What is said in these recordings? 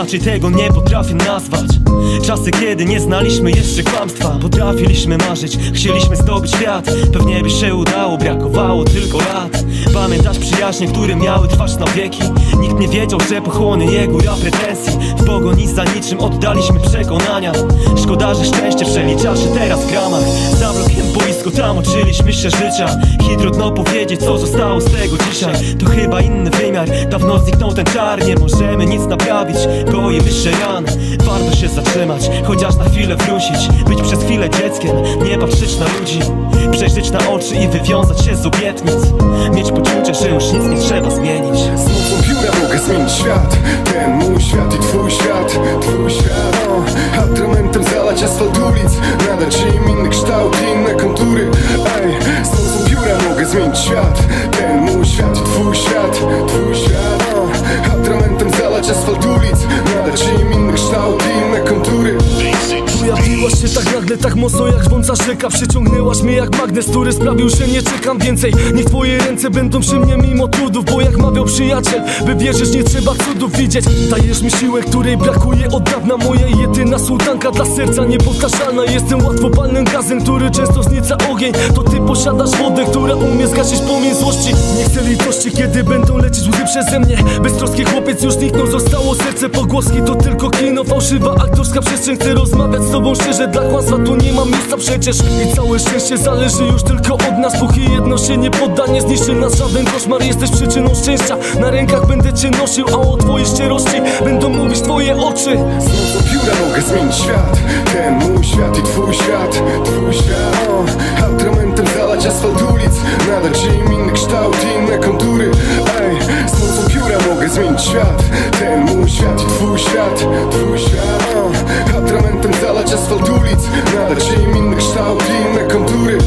inaczej tego nie potrafię nazwać. Czasy, kiedy nie znaliśmy jeszcze kłamstwa. Potrafiliśmy marzyć, chcieliśmy zdobyć świat. Pewnie by się udało, brakowało tylko lat. Pamiętasz przyjaźnie, które miały trwać na wieki? Nikt nie wiedział, że pochłonie je góra pretensji. W pogoni za niczym oddaliśmy przekonania. Szkoda, że szczęście przelicza się teraz w gramach. Za blokiem boisko, tam uczyliśmy się życia. I trudno powiedzieć, co zostało z tego dzisiaj. To chyba inny wymiar, dawno zniknął ten czar. Nie możemy nic naprawić, goimy się ran. Warto się zatrzymać, chociaż na chwilę wrócić. Być przez chwilę dzieckiem, nie patrzeć na ludzi. Przejrzeć na oczy i wywiązać się z obietnic. Mieć poczucie, że już nic nie trzeba zmienić. Z mocą pióra mogę zmienić świat. Ten mój świat i twój świat. Twój świat, atramentem zalać asfalt ulic. Nadać im inny kształt i inne kontury. Ej, z mocą pióra mogę zmienić świat. Ten mój świat i twój świat. Twój świat, atramentem zalać asfalt ulic. Nadać im inny kształt i inne kontury. Pojawiłaś się tak nagle, tak mocno jak żbąca rzeka. Przyciągnęłaś mnie jak magnes, który sprawił, że nie czekam więcej. Niech twoje ręce będą przy mnie mimo trudów. Bo jak mawiał przyjaciel, by wierzyć nie trzeba cudów widzieć. Dajesz mi siłę, której brakuje od dawna. Moja jedyna sułtanka dla serca niepowtarzalna. Jestem łatwopalnym gazem, który często wznieca ogień. To ty posiadasz wodę, która umie zgasić płomień złości. Nie chcę litości, kiedy będą lecieć łzy przeze mnie. Beztroski chłopiec już zniknął, zostało serce. Pogłoski to tylko kino, fałszywa aktorska przestrzeń. Chcę rozmawiać z tobą szczerze, dla kłamstwa tu nie ma miejsca przecież. I całe szczęście zależy już tylko od nas. Póki jedno się nie podda, nie zniszczy nas żaden koszmar. Jesteś przyczyną szczęścia, na rękach będę cię nosił. A o twojej szczerości będą mówić twoje oczy. Z mocą pióra mogę zmienić świat. Ten mój świat i twój świat. Twój świat, atramentem zalać asfalt ulic. Nadać im inny kształt i inne kontury. Ej, z mocą pióra mogę zmienić świat. Ten mój świat i twój świat. Twój świat, atramentem zalać asfalt ulic. Nadać im inny kształt i inne kontury.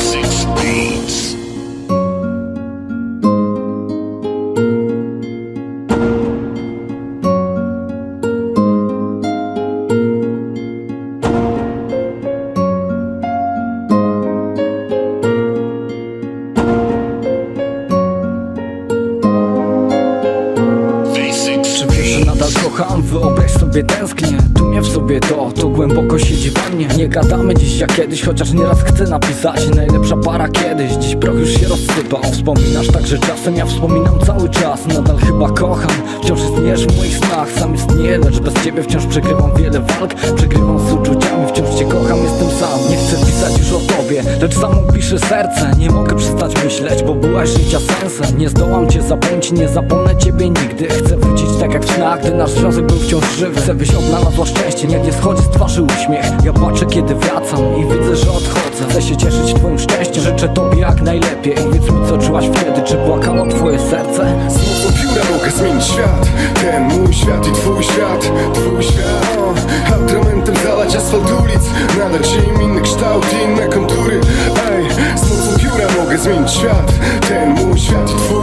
Kocham, wyobraź sobie tęsknię. Tu mnie w sobie to głęboko siedzi we mnie. Nie gadamy dziś jak kiedyś, chociaż nieraz chcę napisać. Najlepsza para kiedyś, dziś proch już się rozsypał. Wspominasz także czasem, ja wspominam cały czas. Nadal chyba kocham, wciąż istniejesz w moich snach. Sam istnieję, lecz bez ciebie wciąż przegrywam wiele walk. Przegrywam z uczuciami, wciąż cię kocham, jestem sam. Nie chcę pisać już o tobie, lecz samo piszę serce. Nie mogę przestać myśleć, bo byłaś życia sensem. Nie zdołam cię zapomnieć, nie zapomnę ciebie nigdy. Chcę wrócić tak jak w snach, gdy nasz związek był wciąż żywy. Chcę byś odnalazła szczęście, niech nie schodzi z twarzy uśmiech. Ja patrzę kiedy wracam i widzę, że odchodzę. Chcę się cieszyć twoim szczęściem, życzę tobie jak najlepiej. Powiedz mi co czułaś wtedy, czy płakało twoje serce? Z mocą pióra mogę zmienić świat. Ten mój świat i twój świat. Twój świat, atramentem zalać asfalt ulic. Nadać im inny kształt i inne kontury. Ej, z mocą pióra mogę zmienić świat. Ten mój świat i twój